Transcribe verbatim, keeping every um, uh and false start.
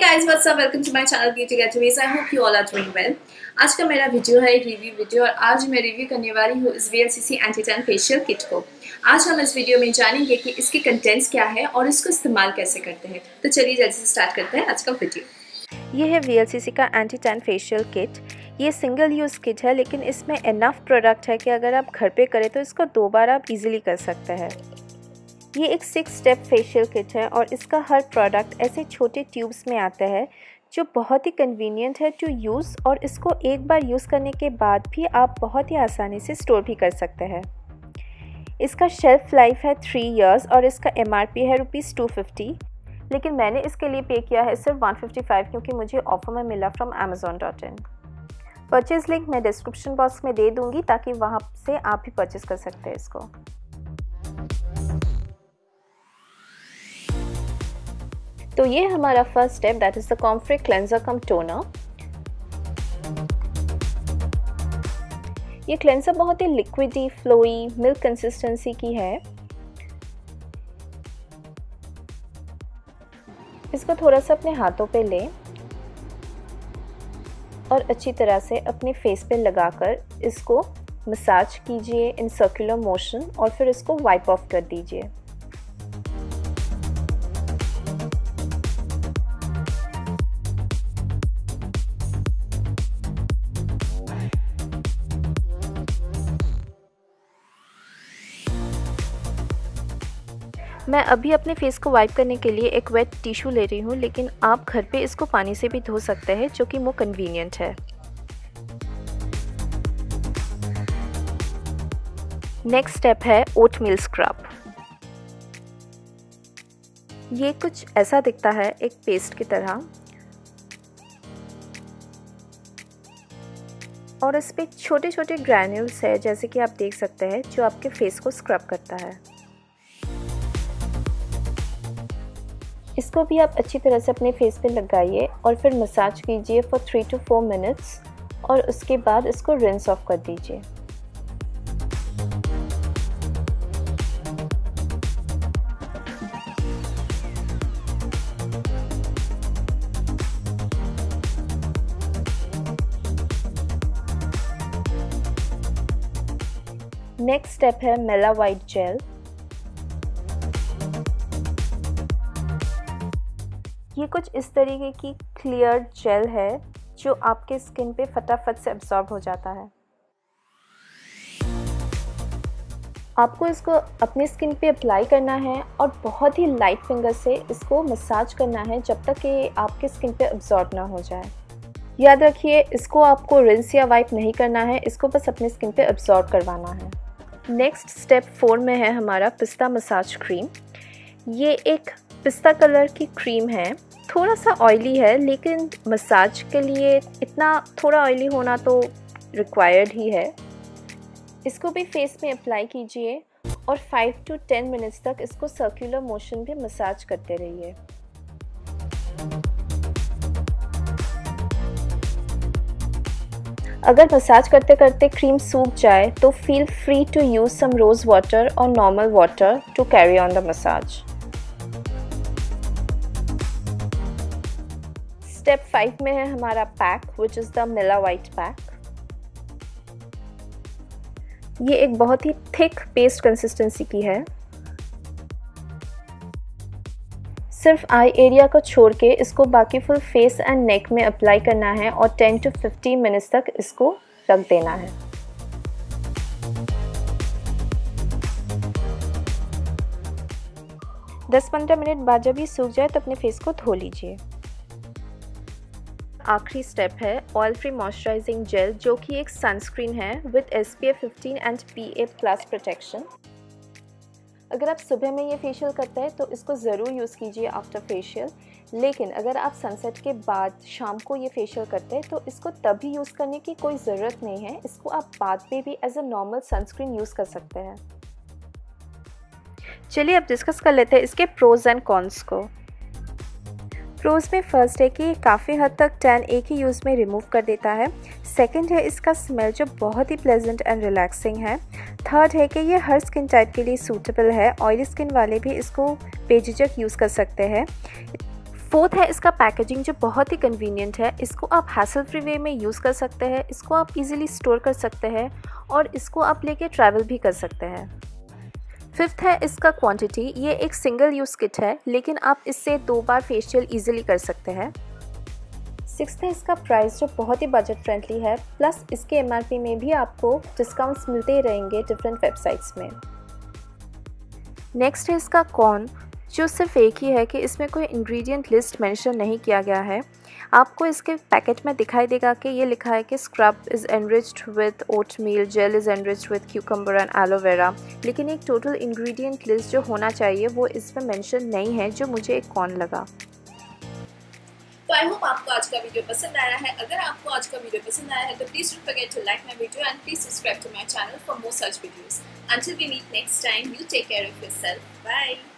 guys, what's up? Welcome to my channel Beauty Getaways. I hope you all are doing well. आज का मेरा video है एक review video और आज मैं रिव्यू करने वाली हूँ इस V L C C anti tan facial kit को। आज हम इस वीडियो में जानेंगे कि इसके कंटेंट्स क्या है और इसको इस्तेमाल कैसे करते हैं। तो चलिए जल्दी से स्टार्ट करते हैं आज का वीडियो। ये है वी एल सी सी का एंटी टैन फेशियल किट। ये सिंगल यूज़ किट है लेकिन इसमें इनफ प्रोडक्ट है कि अगर आप घर पे करें तो इसको दो बार आप इजीली कर सकते हैं। ये एक सिक्स स्टेप फेशियल किट है और इसका हर प्रोडक्ट ऐसे छोटे ट्यूब्स में आता है जो बहुत ही कन्वीनियंट है टू यूज़ और इसको एक बार यूज़ करने के बाद भी आप बहुत ही आसानी से स्टोर भी कर सकते हैं। इसका शेल्फ लाइफ है थ्री इयर्स और इसका एम आर पी है रुपीज़ टू फिफ्टी, लेकिन मैंने इसके लिए पे किया है सिर्फ वन फिफ्टी फाइव क्योंकि मुझे ऑफर में मिला from Amazon dot in. Purchase link मैं डिस्क्रिप्शन बॉक्स में दे दूँगी ताकि वहाँ से आप भी परचेज़ कर सकते हैं इसको। तो ये हमारा first step that is the comfrey cleanser cum toner. ये क्लेंजर बहुत ही लिक्विडी फ्लोई मिल्क कंसिस्टेंसी की है। इसको थोड़ा सा अपने हाथों पे लें और अच्छी तरह से अपने फेस पे लगाकर इसको मसाज कीजिए इन सर्कुलर मोशन और फिर इसको वाइप ऑफ कर दीजिए। मैं अभी अपने फेस को वाइप करने के लिए एक वेट टिश्यू ले रही हूँ, लेकिन आप घर पे इसको पानी से भी धो सकते हैं जो कि मोर कन्वीनियंट है। नेक्स्ट स्टेप है ओट मील स्क्रब। ये कुछ ऐसा दिखता है एक पेस्ट की तरह और इस पे छोटे छोटे ग्रैन्यूल्स है जैसे कि आप देख सकते हैं जो आपके फेस को स्क्रब करता है। इसको भी आप अच्छी तरह से अपने फेस पे लगाइए और फिर मसाज कीजिए for three to four minutes और उसके बाद इसको रिंस ऑफ कर दीजिए। नेक्स्ट स्टेप है मेला वाइट जेल। ये कुछ इस तरीके की क्लियर जेल है जो आपके स्किन पे फटाफट से एब्जॉर्ब हो जाता है। आपको इसको अपनी स्किन पे अप्लाई करना है और बहुत ही लाइट फिंगर से इसको मसाज करना है जब तक कि आपके स्किन पे एब्जॉर्ब ना हो जाए। याद रखिए इसको आपको रिंस या वाइप नहीं करना है, इसको बस अपनी स्किन पे एब्जॉर्ब करवाना है। नेक्स्ट स्टेप फोर में है हमारा पिस्ता मसाज क्रीम। ये एक पिस्ता कलर की क्रीम है, थोड़ा सा ऑयली है लेकिन मसाज के लिए इतना थोड़ा ऑयली होना तो रिक्वायर्ड ही है। इसको भी फेस में अप्लाई कीजिए और फाइव टू टेन मिनट्स तक इसको सर्कुलर मोशन पे मसाज करते रहिए। अगर मसाज करते करते क्रीम सूख जाए तो feel free to use some rose water और normal water to carry on the massage. Step five में है हमारा pack which is the mila white pack. ये एक बहुत ही थिक पेस्ट कंसिस्टेंसी की है। सिर्फ आई एरिया को छोड़ के इसको बाकी फुल फेस एंड नेक में अप्लाई करना है और टेन टू फिफ्टीन मिनट्स तक इसको रख देना है। दस पंद्रह मिनट बाद जब ये सूख जाए तो अपने फेस को धो लीजिए। आखिरी स्टेप है ऑयल फ्री मॉइस्चराइजिंग जेल जो कि एक सनस्क्रीन है with S P F fifteen and P A plus protection. अगर आप सुबह में ये फेशियल करते हैं तो इसको ज़रूर यूज़ कीजिए आफ्टर फेशियल, लेकिन अगर आप सनसेट के बाद शाम को ये फेशियल करते हैं तो इसको तभी यूज़ करने की कोई ज़रूरत नहीं है। इसको आप बाद में भी as a normal sunscreen use कर सकते हैं। चलिए अब डिस्कस कर लेते हैं इसके प्रोज एंड कॉन्स को। प्रोज में फर्स्ट है कि ये काफ़ी हद तक टैन एक ही यूज़ में रिमूव कर देता है। सेकंड है इसका स्मेल जो बहुत ही प्लेजेंट एंड रिलैक्सिंग है। थर्ड है कि ये हर स्किन टाइप के लिए सूटेबल है, ऑयली स्किन वाले भी इसको बेझिझक यूज़ कर सकते हैं। फोर्थ है इसका पैकेजिंग जो बहुत ही कन्वीनियंट है। इसको आप हैसल फ्री वे में यूज़ कर सकते हैं, इसको आप इजीली स्टोर कर सकते हैं और इसको आप लेके ट्रैवल भी कर सकते हैं। फिफ्थ है इसका क्वांटिटी। ये एक सिंगल यूज़ किट है लेकिन आप इससे दो बार फेशियल इजीली कर सकते हैं। सिक्स्थ है इसका प्राइस जो बहुत ही बजट फ्रेंडली है, प्लस इसके एमआरपी में भी आपको डिस्काउंट्स मिलते ही रहेंगे डिफरेंट वेबसाइट्स में। नेक्स्ट है इसका कॉर्न, जो सिर्फ एक ही है कि इसमें कोई इंग्रेडिएंट लिस्ट मेंशन नहीं किया गया है। आपको इसके पैकेट में दिखाई देगा कि ये लिखा है कि scrub is enriched with oatmeal, gel is enriched with cucumber and aloe vera, लेकिन एक टोटल इंग्रेडिएंट लिस्ट जो होना चाहिए वो इसमें मेंशन नहीं है, जो मुझे एक कॉर्न लगा। तो आई होप आपको आज का वीडियो पसंद आया है। अगर आपको आज का वीडियो पसंद आया है तो please don't forget to like my video and please subscribe to my channel for more such videos. Until we meet next time, you take care of yourself. Bye.